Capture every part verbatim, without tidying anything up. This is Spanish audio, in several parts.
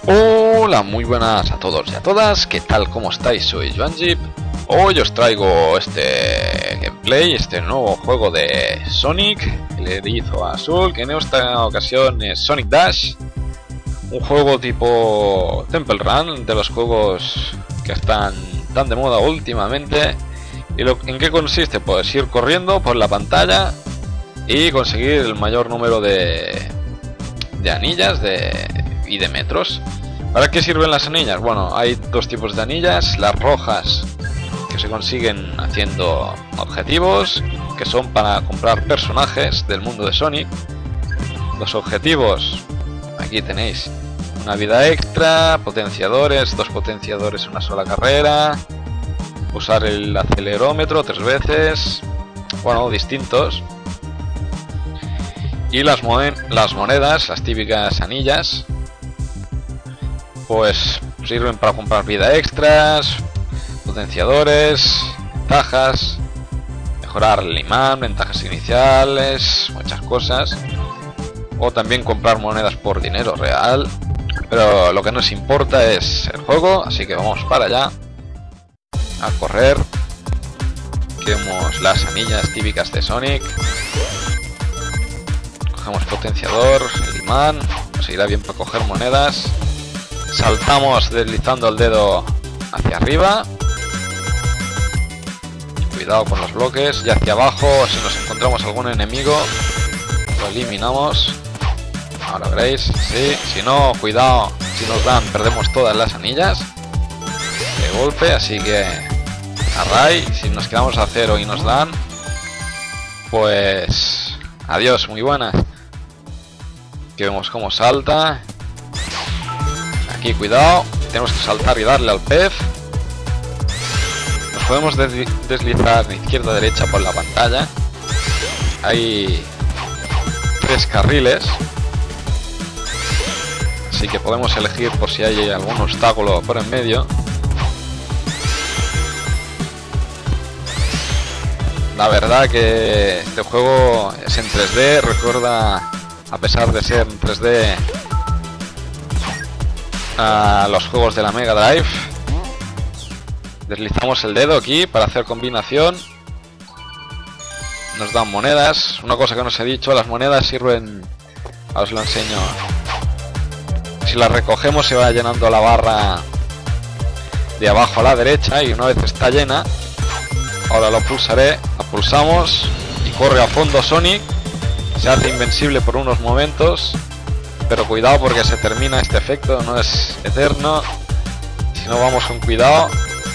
Hola, muy buenas a todos y a todas, ¿qué tal? ¿Cómo estáis? Soy Joanjip. Hoy os traigo este gameplay, este nuevo juego de Sonic, el erizo azul, que en esta ocasión es Sonic Dash. Un juego tipo Temple Run, de los juegos que están tan de moda últimamente. ¿Y lo, en qué consiste? Pues ir corriendo por la pantalla y conseguir el mayor número de, de anillas de, y de metros. ¿Para qué sirven las anillas? Bueno, hay dos tipos de anillas, las rojas, que se consiguen haciendo objetivos, que son para comprar personajes del mundo de Sonic. Los objetivos, aquí tenéis una vida extra, potenciadores, dos potenciadores en una sola carrera, usar el acelerómetro tres veces, bueno, distintos. Y las, mon las monedas, las típicas anillas, pues sirven para comprar vida extras, potenciadores, ventajas, mejorar el imán, ventajas iniciales, muchas cosas. O también comprar monedas por dinero real. Pero lo que nos importa es el juego, así que vamos para allá a correr. Queremos las anillas típicas de Sonic. Cogemos potenciador, el imán, nos irá bien para coger monedas. Saltamos deslizando el dedo hacia arriba. Cuidado con los bloques. Y hacia abajo, si nos encontramos algún enemigo, lo eliminamos. Ahora veréis, sí. Si no, cuidado, si nos dan, perdemos todas las anillas de golpe. Así que a ray, si nos quedamos a cero y nos dan, pues adiós, muy buenas. Aquí vemos cómo salta. Aquí, cuidado, tenemos que saltar y darle al pez. Nos podemos deslizar de izquierda a derecha por la pantalla. Hay tres carriles, así que podemos elegir por si hay algún obstáculo por en medio. La verdad que este juego es en tres D, recuerda, a pesar de ser en tres D, a los juegos de la Mega Drive. Deslizamos el dedo aquí para hacer combinación. Nos dan monedas. Una cosa que no os he dicho, las monedas sirven, os lo enseño. Si las recogemos se va llenando la barra de abajo a la derecha, y una vez está llena, ahora lo pulsaré, la pulsamos y corre a fondo Sonic. Se hace invencible por unos momentos, pero cuidado porque se termina este efecto, no es eterno. Si no vamos con cuidado,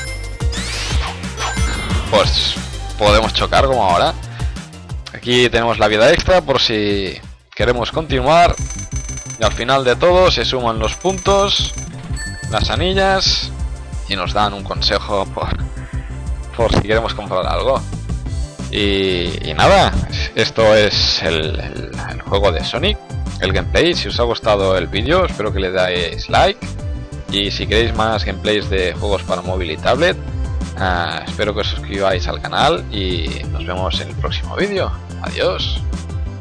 pues podemos chocar como ahora. Aquí tenemos la vida extra por si queremos continuar. Y al final de todo se suman los puntos, las anillas, y nos dan un consejo por, por si queremos comprar algo. Y, y nada, esto es el, el, el juego de Sonic, el gameplay. Si os ha gustado el vídeo, espero que le dais like. Y si queréis más gameplays de juegos para móvil y tablet, uh, espero que os suscribáis al canal y nos vemos en el próximo vídeo. Adiós.